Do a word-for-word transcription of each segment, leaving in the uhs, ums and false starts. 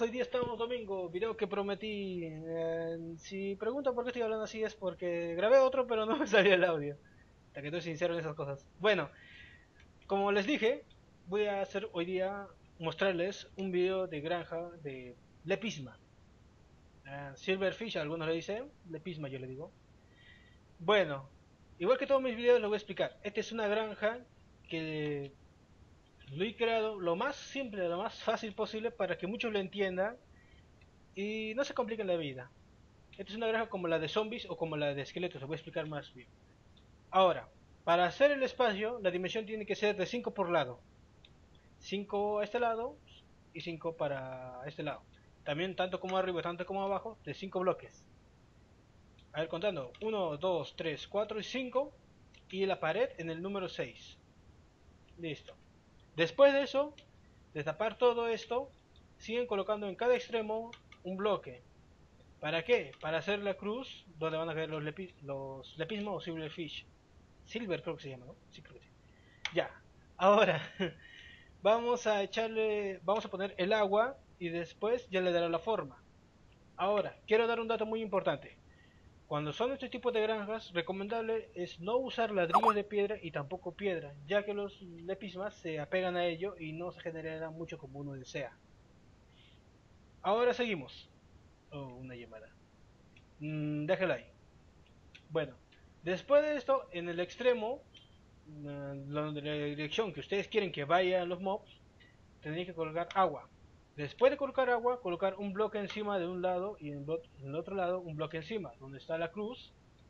Hoy día estamos domingo, video que prometí. Eh, si preguntan por qué estoy hablando así es porque grabé otro pero no me salió el audio. Hasta que estoy sincero en esas cosas. Bueno, como les dije, voy a hacer hoy día mostrarles un video de granja de lepisma. Eh, Silverfish, algunos le dicen, lepisma yo le digo. Bueno, igual que todos mis videos lo voy a explicar. Esta es una granja que lo he creado lo más simple, lo más fácil posible para que muchos lo entiendan y no se compliquen la vida. Esta es una granja como la de zombies o como la de esqueletos, lo voy a explicar más bien. Ahora, para hacer el espacio, la dimensión tiene que ser de cinco por lado. cinco a este lado y cinco para este lado. También tanto como arriba, tanto como abajo, de cinco bloques. A ver, contando. uno, dos, tres, cuatro y cinco. Y la pared en el número seis. Listo. Después de eso, de tapar todo esto, siguen colocando en cada extremo un bloque. ¿Para qué? Para hacer la cruz donde van a caer los, lepi los lepismos o silverfish. Silver creo que se llama, ¿no? Sí, creo que sí. Ya. Ahora, vamos a echarle, vamos a poner el agua y después ya le dará la forma. Ahora, quiero dar un dato muy importante. Cuando son este tipo de granjas, recomendable es no usar ladrillos de piedra y tampoco piedra, ya que los lepismas se apegan a ello y no se generará mucho como uno desea. Ahora seguimos. Oh, una llamada. Mm, déjala ahí. Bueno, después de esto, en el extremo, mm, la dirección que ustedes quieren que vayan los mobs, tendrían que colocar agua. Después de colocar agua, colocar un bloque encima de un lado y en el otro lado un bloque encima, donde está la cruz,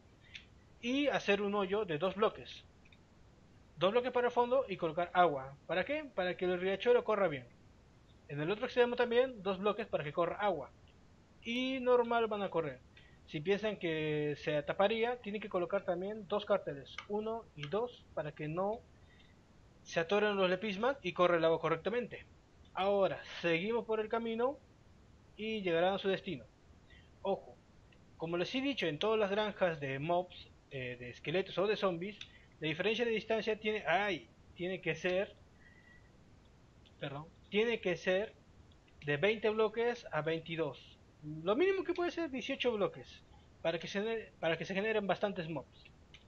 y hacer un hoyo de dos bloques. Dos bloques para el fondo y colocar agua. ¿Para qué? Para que el riachuelo corra bien. En el otro extremo también, dos bloques para que corra agua. Y normal van a correr. Si piensan que se taparía, tienen que colocar también dos carteles, uno y dos, para que no se atoren los lepismas y corre el agua correctamente. Ahora, seguimos por el camino y llegarán a su destino. Ojo, como les he dicho en todas las granjas de mobs, eh, de esqueletos o de zombies, la diferencia de distancia tiene, ay, tiene que ser, perdón, tiene que ser de veinte bloques a veintidós. Lo mínimo que puede ser dieciocho bloques para que se, para que se generen bastantes mobs.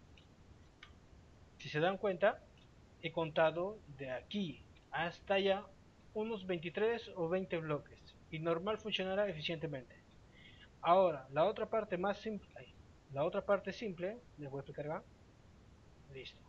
Si se dan cuenta, he contado de aquí hasta allá unos veintitrés o veinte bloques y normal funcionará eficientemente. Ahora, la otra parte más simple, ay, la otra parte simple, les voy a explicar acá. Listo.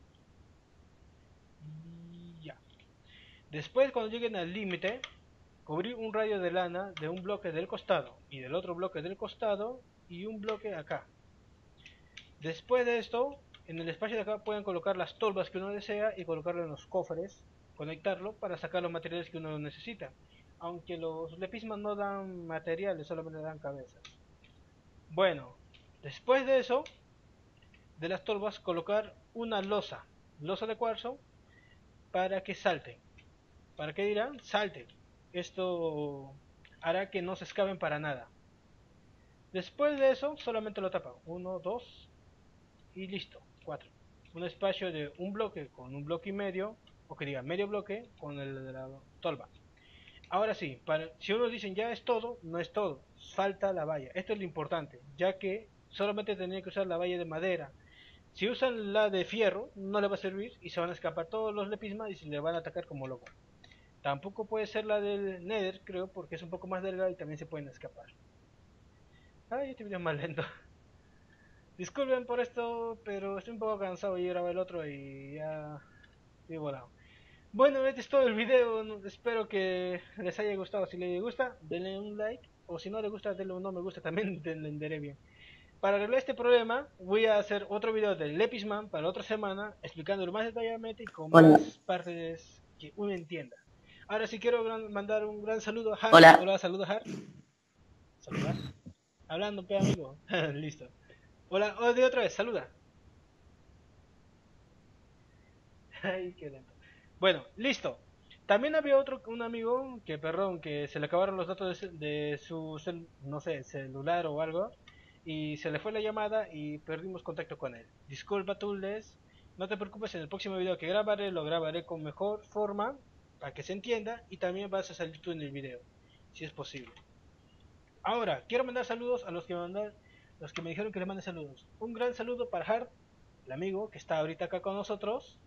Y ya. Después, cuando lleguen al límite, cubrir un radio de lana de un bloque del costado y del otro bloque del costado y un bloque acá. Después de esto, en el espacio de acá pueden colocar las tolvas que uno desea y colocarlo en los cofres, conectarlo para sacar los materiales que uno necesita. Aunque los lepismas no dan materiales, solamente dan cabezas. Bueno, después de eso, de las tolvas colocar una losa, losa de cuarzo, para que salten. ¿Para qué dirán? Salten. Esto hará que no se escapen para nada. Después de eso, solamente lo tapan. Uno, dos y listo. Cuatro. Un espacio de un bloque con un bloque y medio, o que diga medio bloque con el de la tolva. Ahora sí, para, si unos dicen ya es todo, no es todo. Falta la valla. Esto es lo importante, ya que solamente tendrían que usar la valla de madera. Si usan la de fierro, no le va a servir y se van a escapar todos los lepismas y se le van a atacar como loco. Tampoco puede ser la del Nether, creo, porque es un poco más delgada y también se pueden escapar. Ay, este video es más lento. Disculpen por esto, pero estoy un poco cansado y grabé el otro y ya estoy volado. Bueno, este es todo el video. no- Espero que les haya gustado. Si les gusta, denle un like. O si no les gusta, denle un no me gusta. También te entenderé bien. Para arreglar este problema, voy a hacer otro video del Lepisman para otra semana, explicándolo más detalladamente y con Hola, más partes que uno entienda. Ahora sí quiero gran- mandar un gran saludo a Har. hola, Hola, saluda Har. Saludar. Hablando, pe amigo. Listo. Hola, oh, de otra vez, saluda. Ay, qué lento. Bueno, listo. También había otro, un amigo que, perdón, que se le acabaron los datos de, de su, cel- no sé, celular o algo, y se le fue la llamada y perdimos contacto con él. Disculpa, Tules, no te preocupes, en el próximo video que grabaré lo grabaré con mejor forma, para que se entienda, y también vas a salir tú en el video, si es posible. Ahora, quiero mandar saludos a los que me mandan, los que me dijeron que les mande saludos. Un gran saludo para Hart, el amigo que está ahorita acá con nosotros.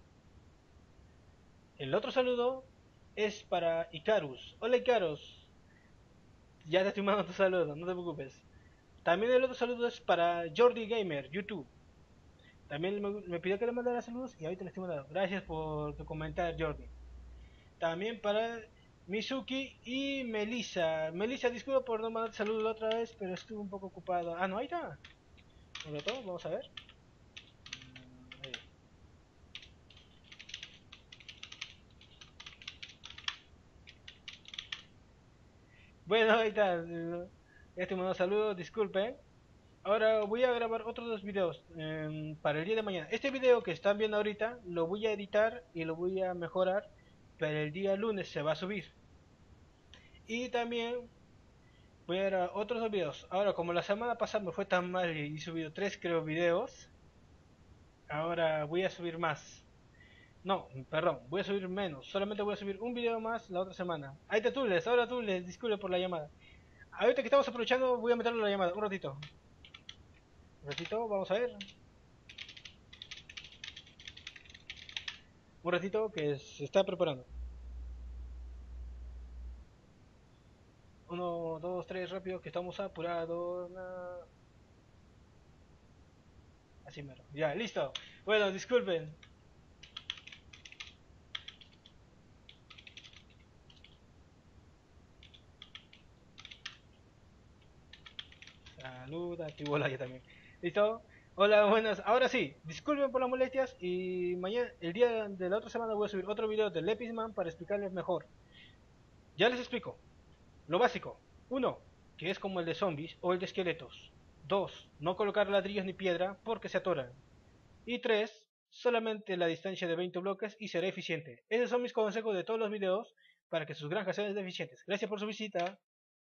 El otro saludo es para Icarus. Hola Icarus, ya te estoy mandando tu saludo, no te preocupes. También el otro saludo es para Jordi Gamer, YouTube. También me, me pidió que le mandara saludos y ahorita le estoy mandando. Gracias por tu comentario, Jordi. También para Mizuki y Melissa. Melissa, disculpa por no mandar saludos la otra vez, pero estuve un poco ocupado. Ah, no, ahí está. Un rato, vamos a ver. Ahí. Bueno, ahí está. Ya te mando saludos, disculpen. Ahora voy a grabar otros dos videos em, para el día de mañana. Este video que están viendo ahorita lo voy a editar y lo voy a mejorar, pero el día lunes se va a subir. Y también voy a grabar otros dos videos. Ahora, como la semana pasada me fue tan mal y he subido tres, creo, videos, ahora voy a subir más. No, perdón, voy a subir menos. Solamente voy a subir un video más la otra semana. Ahí está Tules, ahora Tules, disculpe por la llamada. Ahorita que estamos aprovechando, voy a meterle la llamada, un ratito. Un ratito, vamos a ver. Un ratito que se está preparando. Uno, dos, tres, rápido, que estamos apurados. Na- Así mero. Ya, listo. Bueno, disculpen. Salud, activo la ya también. ¿Listo? Hola, buenas. Ahora sí, disculpen por las molestias y mañana, el día de la otra semana voy a subir otro video del Lepisman para explicarles mejor. Ya les explico. Lo básico. Uno, que es como el de zombies o el de esqueletos. Dos, no colocar ladrillos ni piedra porque se atoran. Y tres, solamente la distancia de veinte bloques y será eficiente. Esos son mis consejos de todos los videos para que sus granjas sean eficientes. Gracias por su visita.